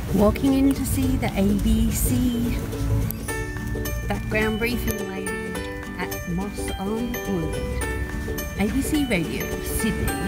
Walking in to see the ABC background briefing lady at Moss on Wood. ABC Radio, Sydney.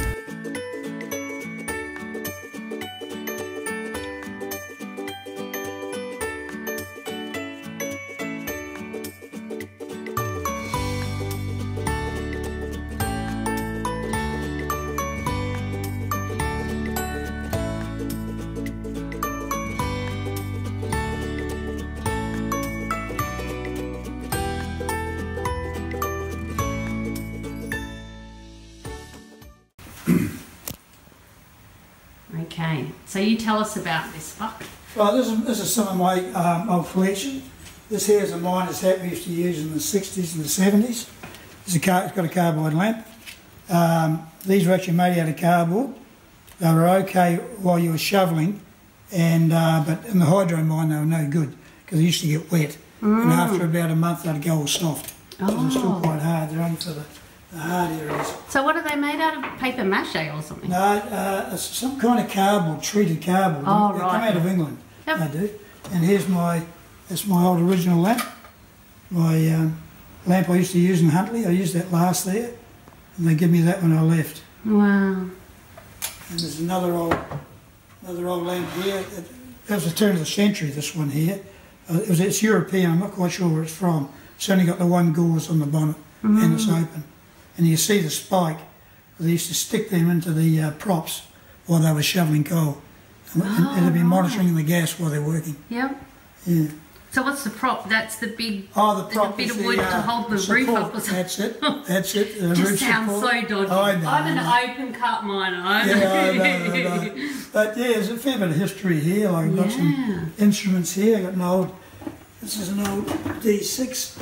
Okay, so you tell us about this buck. Well, this is some of my old collection. This here is a miner's hat we used to use in the 60s and the 70s. It's got a carbide lamp. These were actually made out of cardboard. They were okay while you were shoveling, and but in the hydro mine they were no good because they used to get wet. And after about a month they'd go all soft. They're still quite hard. They're only for the hard areas. So what are they made out of? Paper mache or something? No, it's some kind of cardboard, treated cardboard. Oh, they right. come out of England. Yep. They do. And here's that's my old original lamp. My lamp I used to use in Huntley. I used that last there, and they give me that when I left. Wow. And there's another old lamp here. That was the turn of the century. This one here. It's European. I'm not quite sure where it's from. It's only got the one gauze on the bonnet, and it's open. And you see the spike. They used to stick them into the props while they were shoveling coal. And they'd be monitoring the gas while they're working. Yep. Yeah. So what's the prop? That's the big the prop bit is of wood to hold the roof support. up or something. That's it. That's it. Just sounds so dodgy. I know. I'm an open cut miner. Yeah, I know. But yeah, there's a fair bit of history here. Like I've got some instruments here. I've got this is an old D6.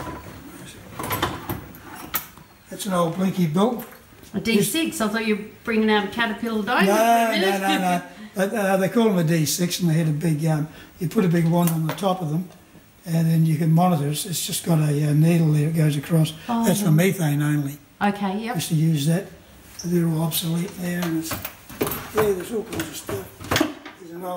That's an old Blinky Bill. A D6? I thought you were bringing out a Caterpillar dome. No. But, they call them a D6, and they had a big, you put a big wand on the top of them, and then you can monitor. It's just got a needle there that goes across. Oh. That's for methane only. Okay, yep. Used to use that. They're all obsolete there, and there's all kinds of stuff. There's an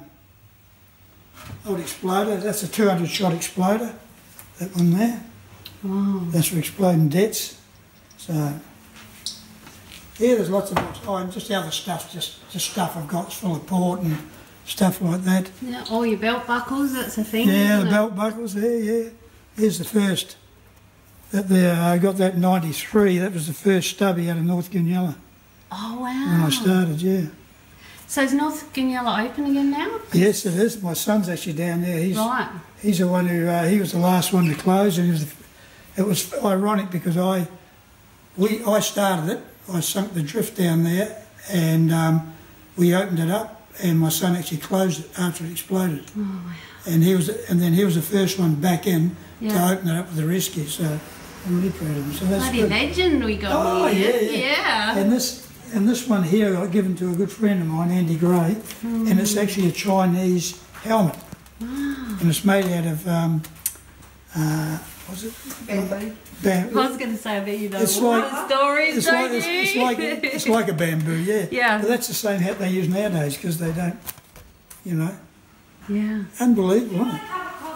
old exploder. That's a 200-shot exploder. That one there. Wow. That's for exploding debts. So, yeah, there's lots of books. Oh, and just the other stuff, just stuff I've got full of port and stuff like that. Yeah, all your belt buckles, that's a thing. Yeah, the belt buckles there, yeah. Here's the first. I got that in '93. That was the first stubby out of North Goonyella. Oh, wow. When I started, yeah. So is North Goonyella open again now? Yes, it is. My son's actually down there. He's the one who, he was the last one to close, and it was ironic because I started it. I sunk the drift down there, and we opened it up, and my son actually closed it after it exploded. Oh, wow. And then he was the first one back in to open it up with the rescue. So I'm really proud of him. So that's bloody legend we got here. Yeah. And this one here I got given to a good friend of mine, Andy Gray, and it's actually a Chinese helmet. Wow. And it's made out of what's it? Bamboo. I was going to say, I bet you know it's all like, the stories, don't you? It's like a bamboo, yeah. Yeah. But that's the same hat they use nowadays because they don't, you know. Yeah. Unbelievable, isn't it?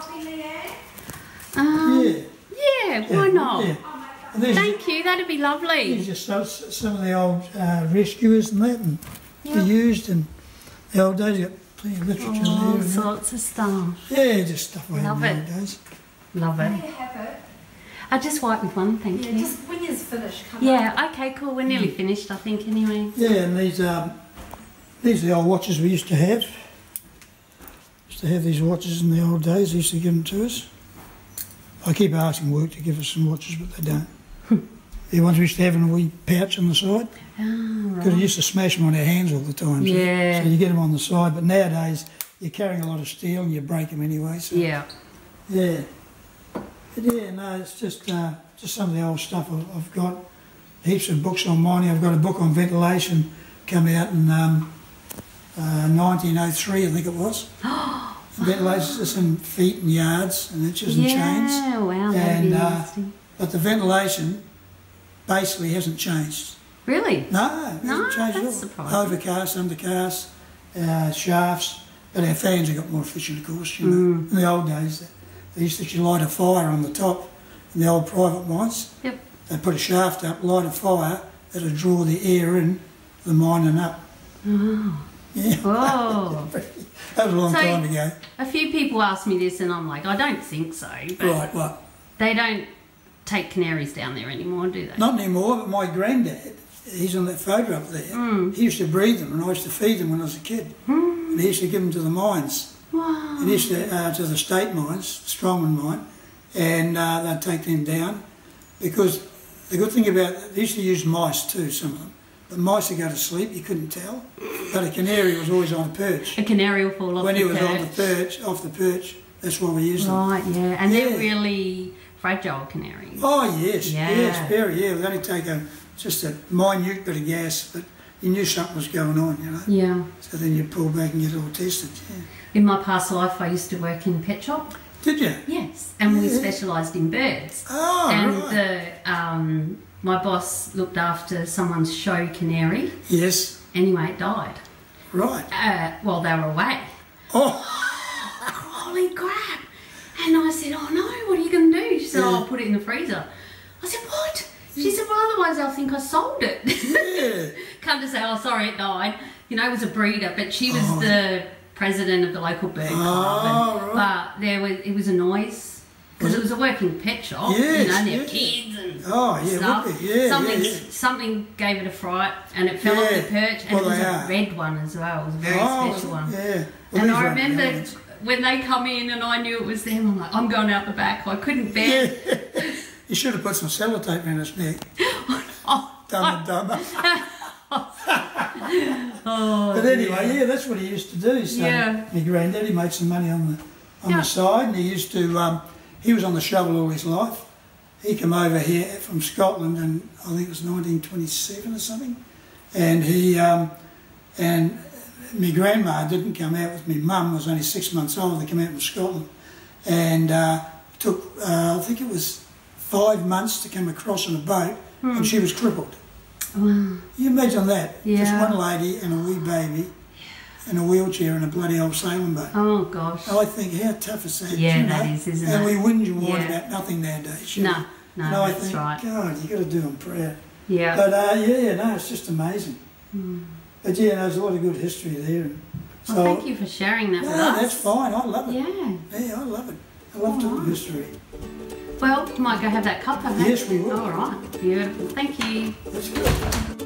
Yeah, why not? Yeah. Thank you, that'd be lovely. These just some of the old rescuers and that, and they used in the old days. You got plenty of literature there. All sorts of stuff. Yeah, just stuff I Love had it. nowadays. Love it. May I have it? I'll just wipe with one, thank you. Just when you're finished, come Yeah, okay, cool. We're nearly finished, I think, anyway. Yeah, and these are the old watches we used to have. Used to have these watches in the old days. They used to give them to us. I keep asking work to give us some watches, but they don't. The ones we used to have in a wee pouch on the side. Oh, Because we used to smash them on our hands all the time. Yeah. So you get them on the side, but nowadays you're carrying a lot of steel and you break them anyway. So, yeah. Yeah. But yeah, no, it's just some of the old stuff I've got. Heaps of books on mining. I've got a book on ventilation come out in 1903, I think it was. Ventilation is in feet and yards and inches and chains. Yeah, wow, that'd be interesting. But the ventilation basically hasn't changed. Really? No, it hasn't changed at all. That's surprising. Overcast, undercast, shafts, But our fans have got more efficient, of course, you know. In the old days, they used to actually light a fire on the top in the old private mines. Yep. They put a shaft up, light a fire, that'll draw the air in, the mine and up. Oh. Yeah. Whoa. That was a long So- time ago. A few people ask me this and I'm like, I don't think so. But Right, what? they don't take canaries down there anymore, do they? Not anymore, but my granddad, he's on that photo up there. He used to breed them and I used to feed them when I was a kid. And he used to give them to the mines. Wow. And he used to the state mines, Strongman mine, and they'd take them down because the good thing about they used to use mice too, some of them. But mice would go to sleep, you couldn't tell. But a canary was always on a perch. A canary will fall off When the he was perch. on the perch, off the perch, that's why we used them. Right, yeah. And Yeah. they're really fragile canaries. Oh yes, Yeah. yes, very, yeah. We'd only take just a minute bit of gas, but you knew something was going on, you know. Yeah. So then you pull back and get it all tested, yeah. In my past life, I used to work in a pet shop. Did you? Yes. And we Yeah. specialised in birds. Oh, And right. my boss looked after someone's show canary. Yes, Anyway, it died. right. While they were away. Oh, Holy crap! And I said, oh no, what are you going to do? She said, oh, I'll put it in the freezer. I said, what? She said, well, otherwise they'll think I sold it. yeah. Come to say, oh, sorry, it died. You know, it was a breeder, but she was the president of the local bird club. Oh, right. But it was a noise. Because it was a working pet shop, Yes, you know, and there were yeah. kids and Oh, yeah, stuff. would be. Yeah, something, yeah, yeah. something gave it a fright and it fell off the Yeah. perch and Well, it was they a are. red one as well. It was a very Oh, special one. yeah. Well, And these I aren't the remember elements. when they come in and I knew it was them, I'm like, I'm going out the back. I couldn't bear Yeah. You should have put some sellotape around his neck. Oh, Dumb and dumber. oh, But anyway, yeah, that's what he used to do. So Yeah. my granddaddy made some money on Yeah. the side, and he used to. He was on the shovel all his life. He came over here from Scotland, and I think it was 1927 or something. And and my grandma didn't come out with me. Mum was only 6 months old. They came out from Scotland, and took I think it was 5 months to come across on a boat, and she was crippled. Wow. You imagine that? Just Yeah. one lady and a wee baby in a wheelchair in a bloody old sailing boat. Oh, gosh. I think, how tough is that? Yeah, you know? that is, isn't and it? we whinge and whine Yeah. about nothing nowadays. you No, know? no, and I that's think, right. God, you got to do them proud. Yeah. But no, it's just amazing. But yeah, there's a lot of good history there. And so, Well, thank you for sharing that no, with us. that's fine. I love it. Yeah. Yeah, I love it. I love talking Alright. history. Well, you might go have that cuppa, hey? Yes, we will. All right. Beautiful. Thank you. That's good.